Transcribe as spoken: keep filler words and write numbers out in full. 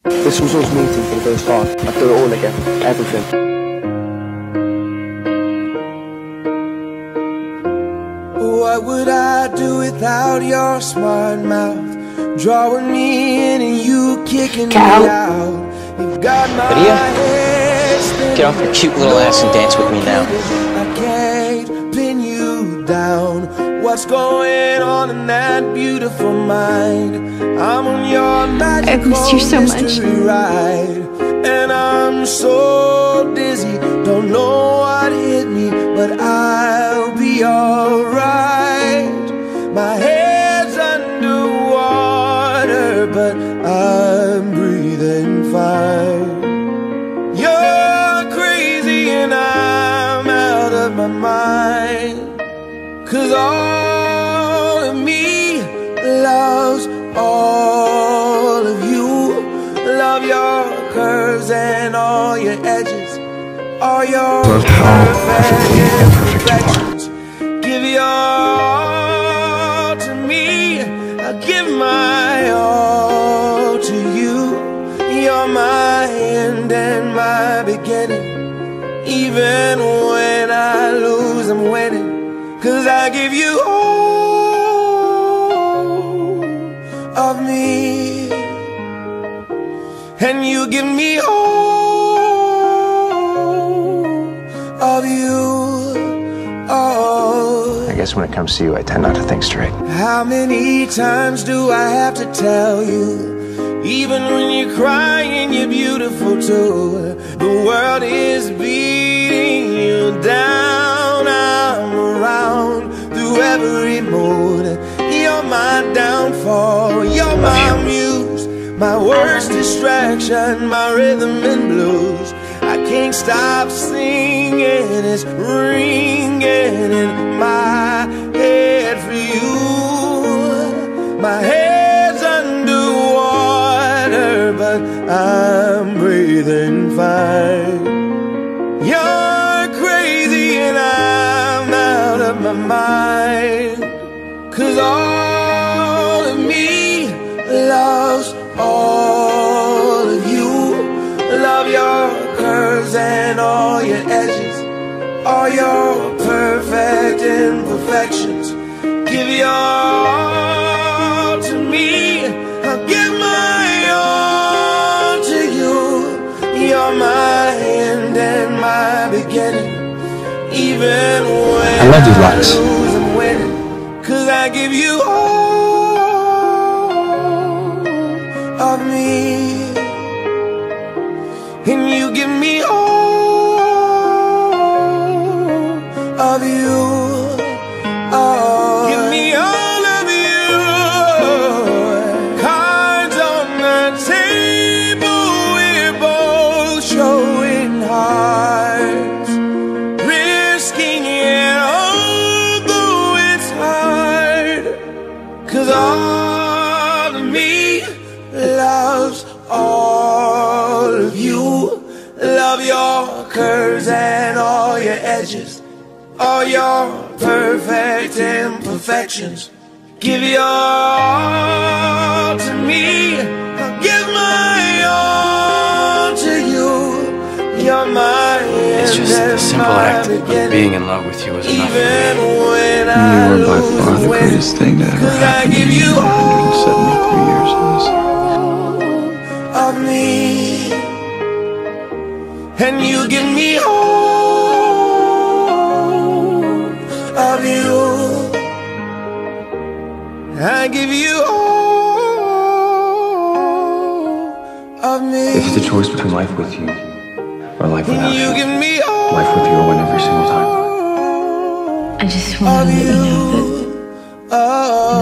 This was us meeting for the first time. I'd do it all again, everything. What would I do without your smart mouth? Drawing me in and you kicking Cal. me out. You've got my Lydia, head get off your cute little ass and dance with me now. I can't pin you down. What's going on in that beautiful mind? I'm on your magical missed you so much. mystery ride, and I'm so dizzy, don't know what hit me, but I'll be alright. My head's underwater, but I'm breathing fine. You're crazy and I'm out of my mind. 'Cause all of me loves all of you. Love your curves and all your edges, all your perfect imperfections. Give your all to me, I give my all to you. You're my end and my beginning. Even when I lose, I'm winning. 'Cause I give you all of me, and you give me all of you. Oh. I guess when it comes to you, I tend not to think straight. How many times do I have to tell you? Even when you're crying, you're beautiful too. The world is beating you down. I'm around through every mood. You're my downfall, you're my muse, my worst distraction, my rhythm and blues. I can't stop singing, it's ringing in my head for you. My head's underwater, but I'm breathing fine. You're crazy and I'm out of my mind. 'Cause all of me loves all of you. Love your curves and all your edges, all your perfect imperfections. Give your all to me, I'll give my all to you. You're my end and my beginning. Even when I love you I lots. lose, I'm winning. 'Cause I give you all of me, and you give me all of you. Oh, give me all of you. Cards on the table, we're both showing hearts, risking it although it's hard. 'Cause all of me loves all of you. Love your curves and all your edges, all your perfect imperfections. Give your all to me, I'll give my all to you. You're my It's just the simple act of being in love with you is enough for me. when You were by far the greatest thing to ever happen to me in one hundred seventy-three years of this. of me, and you give me all of you. I give you all of me. If it's a choice between life with you or life without You you, give me all life with you will win every single time. I just want to let you know that